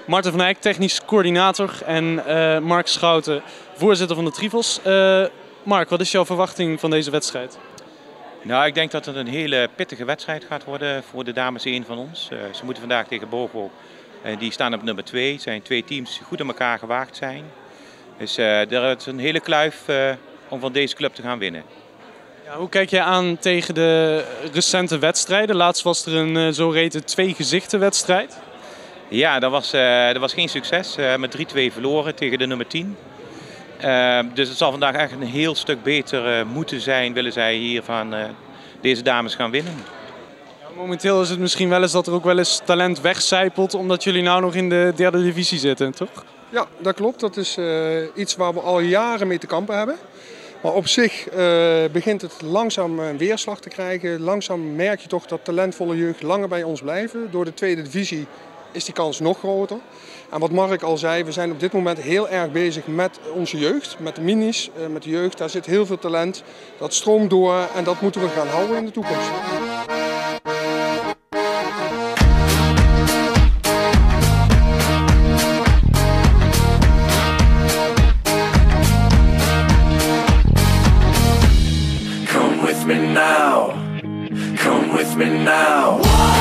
Maarten van Eyck, technisch coördinator en Mark Schouten, voorzitter van de Trifels. Mark, wat is jouw verwachting van deze wedstrijd? Nou, ik denk dat het een hele pittige wedstrijd gaat worden voor de dames 1 van ons. Ze moeten vandaag tegen Bogo. Die staan op nummer 2. Het zijn 2 teams die goed aan elkaar gewaagd zijn. Dus er is een hele kluif om van deze club te gaan winnen. Ja, hoe kijk jij aan tegen de recente wedstrijden? Laatst was er een zogeheten 2 gezichten wedstrijd. Ja, dat was geen succes. Met 3-2 verloren tegen de nummer 10. Dus het zal vandaag echt een heel stuk beter moeten zijn, willen zij hier van deze dames gaan winnen. Ja, momenteel is het misschien wel eens dat er ook wel eens talent wegcijpelt, omdat jullie nou nog in de 3e divisie zitten, toch? Ja, dat klopt. Dat is iets waar we al jaren mee te kampen hebben. Maar op zich begint het langzaam een weerslag te krijgen. Langzaam merk je toch dat talentvolle jeugd langer bij ons blijven. Door de 2e divisie is die kans nog groter. En wat Mark al zei, we zijn op dit moment heel erg bezig met onze jeugd, met de minis, met de jeugd. Daar zit heel veel talent, dat stroomt door en dat moeten we gaan houden in de toekomst. Come with me now, come with me now.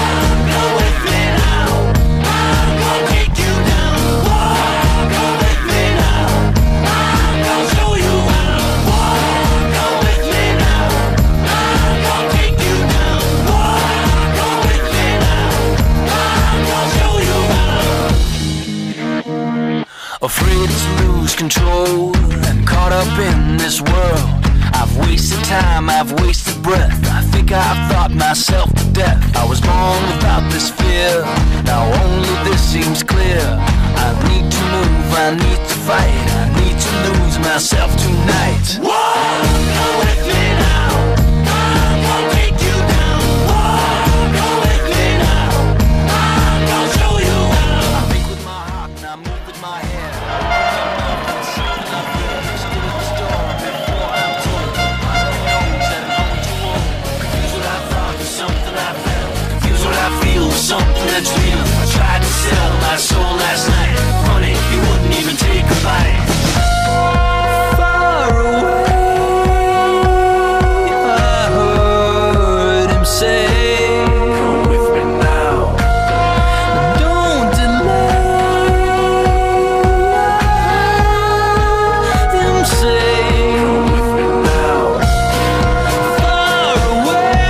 Afraid to lose control and caught up in this world. I've wasted time, I've wasted breath. I think I've thought myself to death. I was born without this fear. Now only this seems clear. I need to move, I need to fight. I need to lose myself tonight. Whoa, go with me now. I'm gonna take you down. Whoa, go with me now. I'm gonna show you how. I think with my heart and I move with my head. Something that's real. I tried to sell my soul last night. Funny, you wouldn't even take a bite. Far away, I heard him say, come with me now. Don't delay. I heard him say, come with me now. Far away.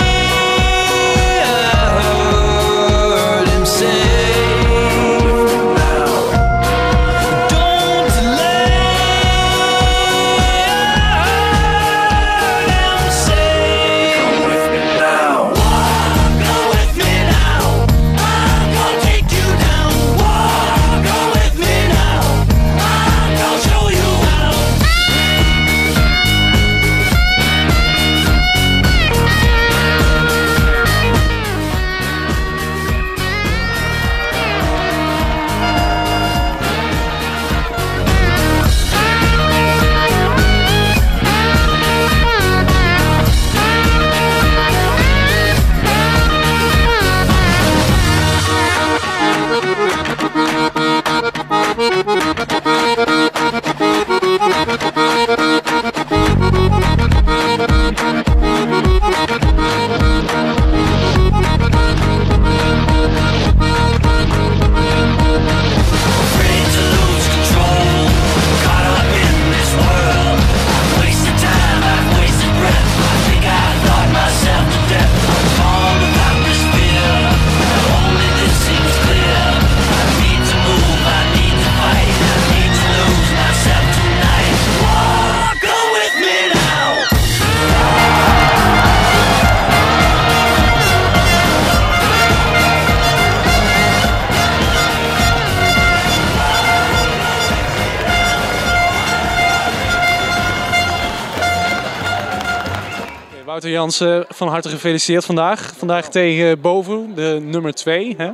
Wouter Jansen, van harte gefeliciteerd vandaag. Vandaag tegen Bovo, de nummer 2. Hè?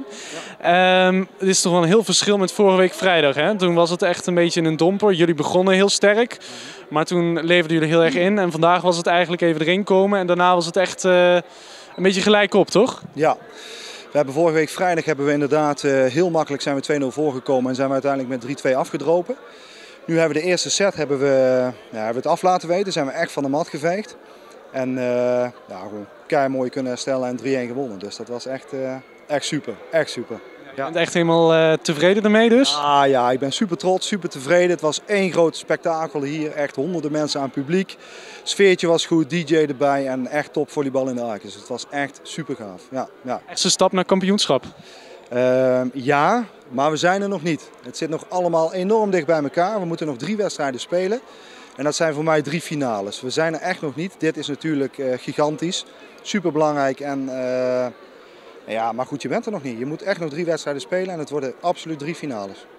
Het is toch wel een heel verschil met vorige week vrijdag. Hè? Toen was het echt een beetje een domper. Jullie begonnen heel sterk, maar toen leverden jullie heel erg in. En vandaag was het eigenlijk even erin komen en daarna was het echt een beetje gelijk op, toch? Ja. We We hebben vorige week vrijdag inderdaad heel makkelijk zijn we 2-0 voorgekomen en zijn we uiteindelijk met 3-2 afgedropen. Nu hebben we de eerste set hebben we het af laten weten, zijn we echt van de mat geveegd. En gewoon keihard mooi kunnen herstellen en 3-1 gewonnen. Dus dat was echt super, echt super. Je bent echt helemaal tevreden ermee dus? Ja, ik ben super trots, super tevreden. Het was één groot spektakel hier, echt honderden mensen aan het publiek. Sfeertje was goed, DJ erbij en echt top volleybal in de Arcus. Het was echt super gaaf. Ja. Echt een stap naar kampioenschap? Ja, maar we zijn er nog niet. Het zit nog allemaal enorm dicht bij elkaar. We moeten nog 3 wedstrijden spelen. En dat zijn voor mij 3 finales. We zijn er echt nog niet. Dit is natuurlijk gigantisch, super belangrijk en... Ja, maar goed, je bent er nog niet. Je moet echt nog 3 wedstrijden spelen en het worden absoluut 3 finales.